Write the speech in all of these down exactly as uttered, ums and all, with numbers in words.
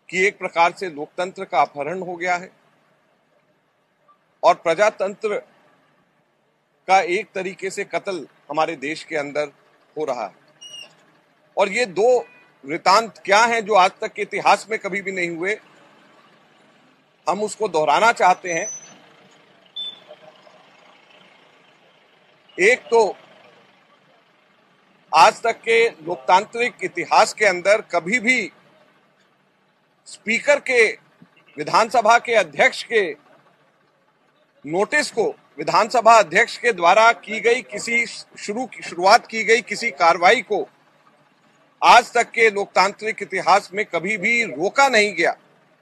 कि एक प्रकार से लोकतंत्र का अपहरण हो गया है और प्रजातंत्र का एक तरीके से कत्ल हमारे देश के अंदर हो रहा है। और ये दो वृतांत क्या हैं जो आज तक के इतिहास में कभी भी नहीं हुए, हम उसको दोहराना चाहते हैं। एक तो आज तक के लोकतांत्रिक इतिहास के अंदर कभी भी स्पीकर के, विधानसभा के अध्यक्ष के नोटिस को, विधानसभा अध्यक्ष के द्वारा की गई किसी शुरू की शुरुआत की गई किसी कार्रवाई को आज तक के लोकतांत्रिक इतिहास में कभी भी रोका नहीं गया।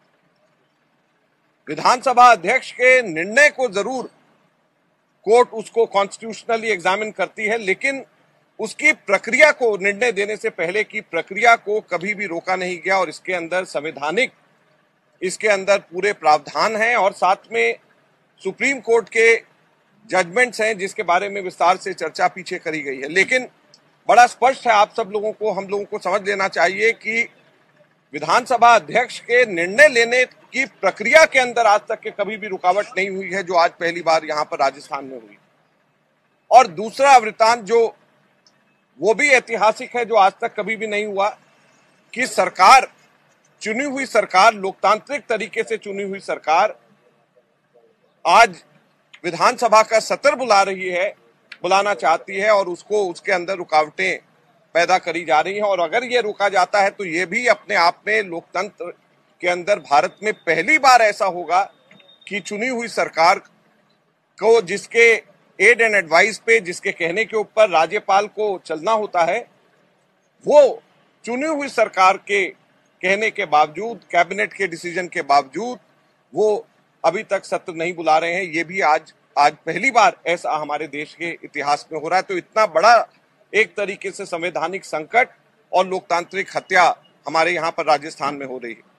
विधानसभा अध्यक्ष के निर्णय को जरूर कोर्ट उसको कॉन्स्टिट्यूशनली एग्जामिन करती है, लेकिन उसकी प्रक्रिया को, निर्णय देने से पहले की प्रक्रिया को कभी भी रोका नहीं गया। और इसके अंदर संवैधानिक, इसके अंदर पूरे प्रावधान हैं और साथ में सुप्रीम कोर्ट के जजमेंट्स हैं जिसके बारे में विस्तार से चर्चा पीछे करी गई है। लेकिन बड़ा स्पष्ट है, आप सब लोगों को, हम लोगों को समझ लेना चाहिए कि विधानसभा अध्यक्ष के निर्णय लेने की प्रक्रिया के अंदर आज तक के कभी भी रुकावट नहीं हुई है, जो आज पहली बार यहां पर राजस्थान में हुई। और दूसरा वृतांत जो वो भी ऐतिहासिक है, जो आज तक कभी भी नहीं हुआ, कि सरकार, चुनी हुई सरकार, लोकतांत्रिक तरीके से चुनी हुई सरकार आज विधानसभा का सत्र बुला रही है, बुलाना चाहती है और उसको, उसके अंदर रुकावटें पैदा करी जा रही हैं। और अगर ये रोका जाता है तो ये भी अपने आप में लोकतंत्र के अंदर भारत में पहली बार ऐसा होगा कि चुनी हुई सरकार को, जिसके एड एंड एडवाइस पे, जिसके कहने के ऊपर राज्यपाल को चलना होता है, वो चुनी हुई सरकार के कहने के बावजूद, कैबिनेट के डिसीजन के बावजूद वो अभी तक सत्र नहीं बुला रहे हैं। ये भी आज आज पहली बार ऐसा हमारे देश के इतिहास में हो रहा है। तो इतना बड़ा एक तरीके से संवैधानिक संकट और लोकतांत्रिक हत्या हमारे यहाँ पर राजस्थान में हो रही है।